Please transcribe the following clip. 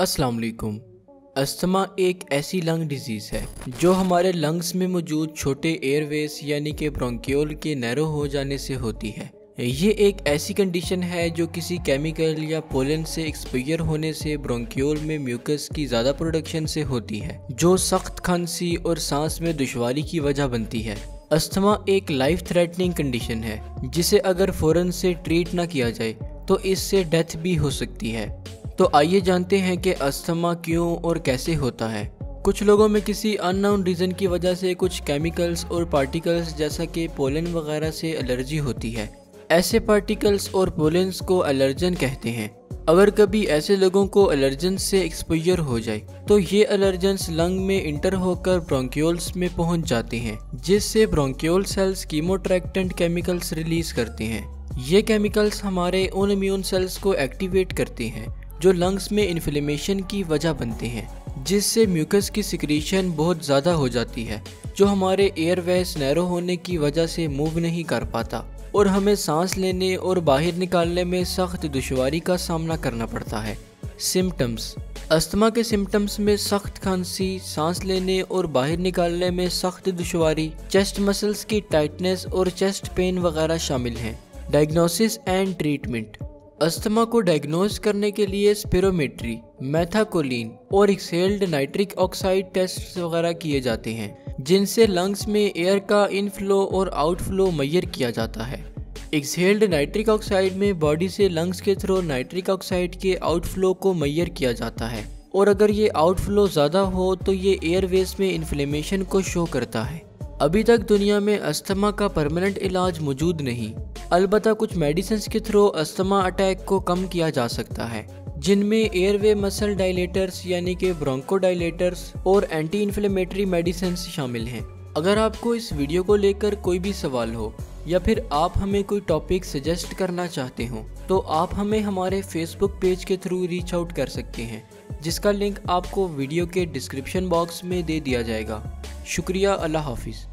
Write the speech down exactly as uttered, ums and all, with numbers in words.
अस्सलाम वालेकुम। अस्थमा एक ऐसी लंग डिजीज़ है जो हमारे लंग्स में मौजूद छोटे एयरवेज यानी कि ब्रोंकियोल के नैरो हो जाने से होती है। ये एक ऐसी कंडीशन है जो किसी केमिकल या पोलन से एक्सपोजर होने से ब्रोंकियोल में म्यूकस की ज़्यादा प्रोडक्शन से होती है, जो सख्त खांसी और सांस में दुश्वारी की वजह बनती है। अस्थमा एक लाइफ थ्रेटनिंग कंडीशन है जिसे अगर फ़ौरन से ट्रीट ना किया जाए तो इससे डेथ भी हो सकती है। तो आइए जानते हैं कि अस्थमा क्यों और कैसे होता है। कुछ लोगों में किसी अननोन रीज़न की वजह से कुछ केमिकल्स और पार्टिकल्स जैसा कि पोलन वगैरह से एलर्जी होती है। ऐसे पार्टिकल्स और पोलेंस को एलर्जन कहते हैं। अगर कभी ऐसे लोगों को एलर्जन से एक्सपोजर हो जाए तो ये एलर्जेंस लंग में इंटर होकर ब्रोंकियोल्स में पहुंच जाते हैं, जिससे bronchiole cells chemoattractant chemicals release करते हैं। ये केमिकल्स हमारे उन इम्यून सेल्स को एक्टिवेट करते हैं जो लंग्स में इन्फ्लेमेशन की वजह बनते हैं, जिससे म्यूकस की सिक्रीशन बहुत ज़्यादा हो जाती है, जो हमारे एयरवेज नैरो होने की वजह से मूव नहीं कर पाता और हमें सांस लेने और बाहर निकालने में सख्त दुश्वारी का सामना करना पड़ता है। सिम्टम्स। अस्थमा के सिम्टम्स में सख्त खांसी, सांस लेने और बाहर निकालने में सख्त दुश्वारी, चेस्ट मसल्स की टाइटनेस और चेस्ट पेन वगैरह शामिल हैं। Diagnosis and treatment. अस्थमा को डायग्नोज करने के लिए स्पिरोमेट्री, मेथाकोलिन और एक्सेल्ड नाइट्रिक ऑक्साइड टेस्ट वगैरह किए जाते हैं, जिनसे लंग्स में एयर का इनफ्लो और आउटफ्लो मेजर किया जाता है। एक्सेल्ड नाइट्रिक ऑक्साइड में बॉडी से लंग्स के थ्रू नाइट्रिक ऑक्साइड के आउटफ्लो को मेजर किया जाता है, और अगर ये आउटफ्लो ज़्यादा हो तो ये एयरवेज में इन्फ्लेमेशन को शो करता है। अभी तक दुनिया में अस्थमा का परमानेंट इलाज मौजूद नहीं, अलबत्ता कुछ मेडिसिन्स के थ्रू अस्थमा अटैक को कम किया जा सकता है, जिनमें एयरवे मसल डायलेटर्स यानी कि ब्रोंकोडायलेटर्स और एंटी इन्फ्लेमेटरी मेडिसिन्स शामिल हैं। अगर आपको इस वीडियो को लेकर कोई भी सवाल हो या फिर आप हमें कोई टॉपिक सजेस्ट करना चाहते हो तो आप हमें हमारे फेसबुक पेज के थ्रू रीच आउट कर सकते हैं, जिसका लिंक आपको वीडियो के डिस्क्रिप्शन बॉक्स में दे दिया जाएगा। शुक्रिया। अल्लाह हाफिज़।